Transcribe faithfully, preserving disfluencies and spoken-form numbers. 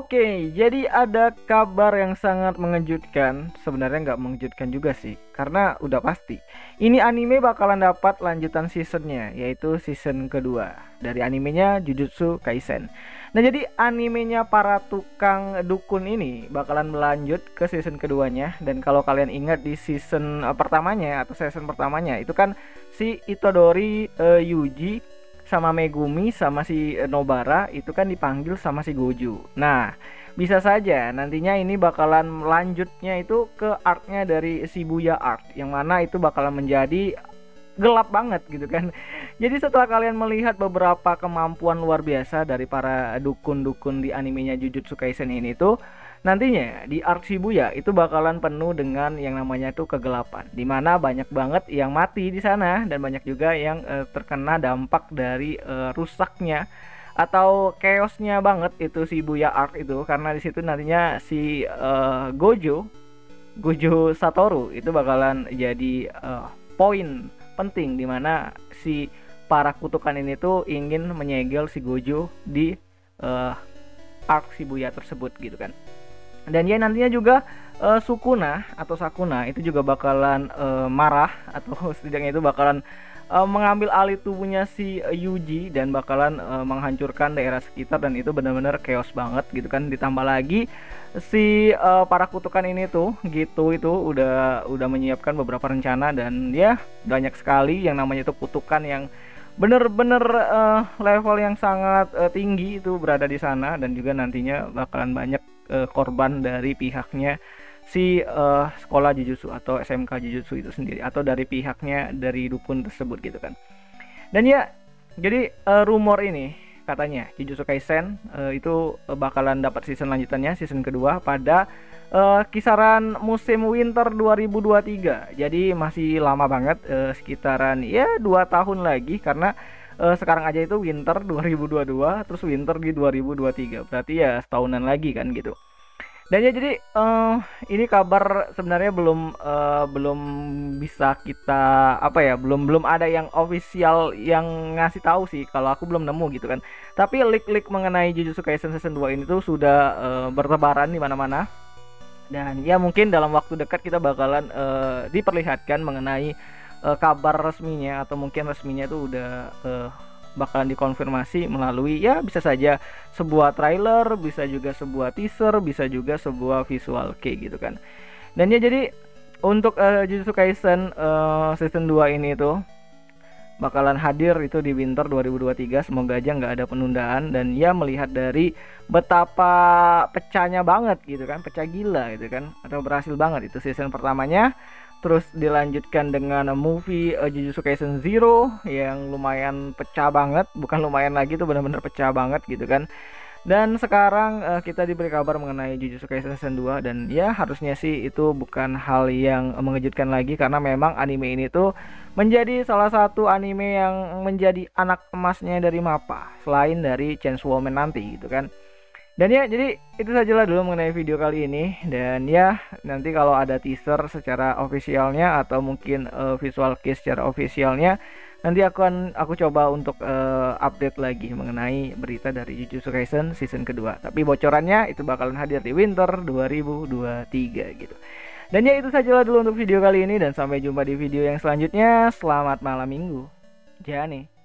Oke, jadi ada kabar yang sangat mengejutkan. Sebenarnya nggak mengejutkan juga sih, karena udah pasti. Ini anime bakalan dapat lanjutan seasonnya, yaitu season kedua dari animenya Jujutsu Kaisen. Nah, jadi animenya para tukang dukun ini bakalan melanjut ke season keduanya. Dan kalau kalian ingat di season eh, pertamanya atau season pertamanya itu kan si Itadori, eh, Yuji sama Megumi sama si eh, Nobara itu kan dipanggil sama si Gojo. Nah, bisa saja nantinya ini bakalan lanjutnya itu ke arc-nya dari Shibuya Arc, yang mana itu bakalan menjadi gelap banget gitu kan. Jadi setelah kalian melihat beberapa kemampuan luar biasa dari para dukun-dukun di animenya Jujutsu Kaisen ini tuh, nantinya di arc Shibuya itu bakalan penuh dengan yang namanya tuh kegelapan, dimana banyak banget yang mati di sana dan banyak juga yang eh, terkena dampak dari eh, rusaknya atau chaosnya banget itu Shibuya Arc itu, karena di situ nantinya si eh, Gojo Gojo Satoru itu bakalan jadi eh, poin penting dimana si para kutukan ini tuh ingin menyegel si Gojo di eh, arc Shibuya tersebut gitu kan. Dan ya nantinya juga uh, Sukuna atau Sakuna itu juga bakalan uh, marah atau setidaknya itu bakalan uh, mengambil alih tubuhnya si uh, Yuji dan bakalan uh, menghancurkan daerah sekitar, dan itu benar-benar chaos banget gitu kan. Ditambah lagi si uh, para kutukan ini tuh gitu itu udah udah menyiapkan beberapa rencana, dan ya banyak sekali yang namanya itu kutukan yang bener-bener uh, level yang sangat uh, tinggi itu berada di sana, dan juga nantinya bakalan banyak uh, korban dari pihaknya si uh, sekolah Jujutsu atau S M K Jujutsu itu sendiri, atau dari pihaknya dari dukun tersebut gitu kan. Dan ya jadi uh, rumor ini katanya Jujutsu Kaisen uh, itu bakalan dapat season lanjutannya, season kedua pada uh, kisaran musim winter dua ribu dua puluh tiga. Jadi masih lama banget, uh, sekitaran ya dua tahun lagi, karena uh, sekarang aja itu winter dua ribu dua puluh dua terus winter di dua ribu dua puluh tiga, berarti ya setahunan lagi kan gitu. Dan ya jadi uh, ini kabar sebenarnya belum uh, belum bisa kita apa ya belum belum ada yang official yang ngasih tahu sih, kalau aku belum nemu gitu kan. Tapi leak-leak mengenai Jujutsu Kaisen season dua ini tuh sudah uh, bertebaran di mana-mana. Dan ya mungkin dalam waktu dekat kita bakalan uh, diperlihatkan mengenai uh, kabar resminya, atau mungkin resminya itu udah uh, bakalan dikonfirmasi melalui ya bisa saja sebuah trailer, bisa juga sebuah teaser, bisa juga sebuah visual kei gitu kan. Dan ya jadi untuk uh, Jujutsu Kaisen uh, season dua ini tuh bakalan hadir itu di winter dua ribu dua puluh tiga. Semoga aja nggak ada penundaan, dan ya melihat dari betapa pecahnya banget gitu kan, pecah gila gitu kan, atau berhasil banget itu season pertamanya. Terus dilanjutkan dengan movie uh, Jujutsu Kaisen Zero yang lumayan pecah banget, bukan lumayan lagi tuh benar-benar pecah banget gitu kan. Dan sekarang uh, kita diberi kabar mengenai Jujutsu Kaisen Season dua, dan ya harusnya sih itu bukan hal yang mengejutkan lagi, karena memang anime ini tuh menjadi salah satu anime yang menjadi anak emasnya dari MAPPA selain dari Chainsaw Man nanti gitu kan. Dan ya jadi itu sajalah dulu mengenai video kali ini, dan ya nanti kalau ada teaser secara officialnya atau mungkin uh, visual kei secara officialnya, nanti aku akan aku coba untuk uh, update lagi mengenai berita dari Jujutsu Kaisen season kedua. Tapi bocorannya itu bakalan hadir di winter dua ribu dua puluh tiga gitu. Dan ya itu sajalah dulu untuk video kali ini, dan sampai jumpa di video yang selanjutnya. Selamat malam minggu. Jane.